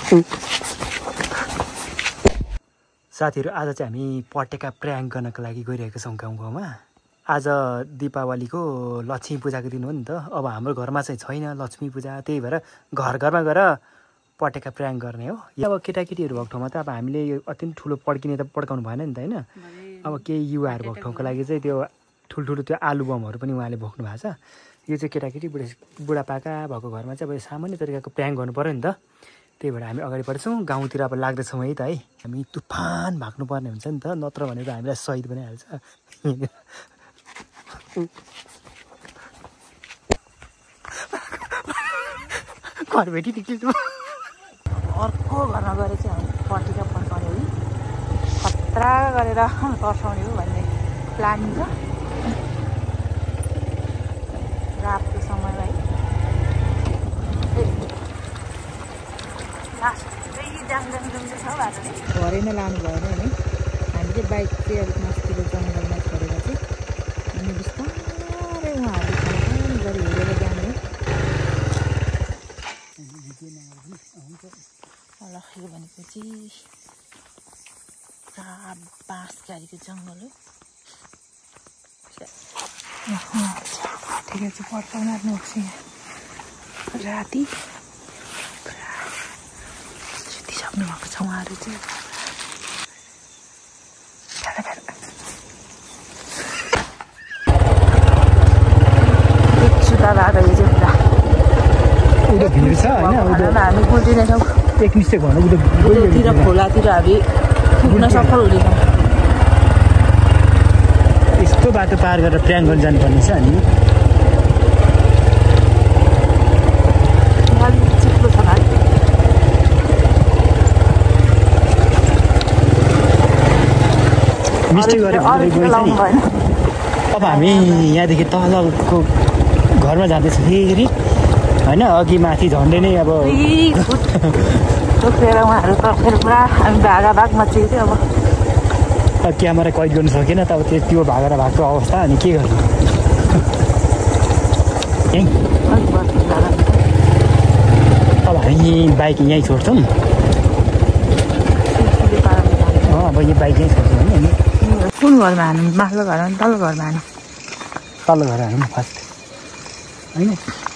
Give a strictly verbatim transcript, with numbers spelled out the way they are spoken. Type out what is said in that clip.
साथीहरु आज चाहिँ हामी पटेका प्रयाङ्क गर्नको लागि गइरहेको छौं गाउँ गाउँमा। आज दीपावलीको लक्ष्मी पूजाको दिन हो नि त। अब हाम्रो घरमा चाहिँ छैन लक्ष्मी पूजा, त्यही भएर घर घरमा गएर पटेका प्रयाङ्क गर्ने हो। अब केटाकेटीहरु भएको ठाउँमा त अब हामीले यो अति ठुलो पड्किने त पड्काउनु भएन नि त हैन। अब केही युवाहरु भएको ठाउँको लागि चाहिँ त्यो ठुलठुलो त्यो आलु बमहरु पनि उहाँले बोक्नु भएको छ। यो चाहिँ केटाकेटी बुढा बुढापाका भएको घरमा चाहिँ अब सामान्य तरिकाको प्रयाङ्क गर्नु पर्यो नि त। त्यही भएर हामी अगाडि बढ्छौं। गाउँतिर अब लाग्दैछौँ है त है। हामी तुफान भाग्नु पर्ने हुन्छ नि त, नत्र भने त हामीलाई शहीद बनाइहाल्छ। घर भेटी निक्लिनु अर्को घरमा गएर चाहिँ हामी पटेका पड्काउने हो, खतरा गरेर तर्साउने हो भन्ने प्लानिङ छ। रातको समयमा है लास्टै जाम जाम जाम छ बाटो नै घरै नै लानु भएन भने हामी चाहिँ बाइक चाहिँ अलिक मस्तिलो जङ्गलमा छोडेर चाहिँ अनि बिस्तारै उहाँहरूले गरी हिँडेर जाने हो। लखेको भनेको चाहिँ पुरा बाँसघारीको जङ्गल हो। ठिकै चाहिँ पड्का मार्नु भएको छ यहाँ राति पुरा सुतिसक्नु भएको छ उहाँहरू चाहिँ। सुता लाग्यो यो चाहिँ पुरा उता भिड छ हैन। हामी बुझिनेछौँ एक मिस्टेक भन्नु उतातिर खोलातिर हामी पुग्न सफल हुँदैछौँ। यस्तो बाटो पार गरेर प्रयाङ्क गर्न जानुपर्ने छ अनि चिप्लो छ भाइ। मिस्टेक गरेर अब हामी यहाँदेखि तलको घरमा जाँदैछौँ फेरि होइन। अघि माथि झन्डै नै अब टोकेर उहाँहरू तर्सेर पुरा हामी भागा भाग मचेको थियो। अब क्यामेरा कैद गर्नु सकेन त अब त्यो त्यो भागेर भएको अवस्था अनि के गर्नु। अब हामी बाइक यहीँ छोड्छौँ। अब यो बाइक यहीँ छोड्छौँ होइन। कुन घरमा हानु? माथिल्लो घरमा तल्लो घरमा हानु? तल्लो घर हानु फर्स्ट होइन।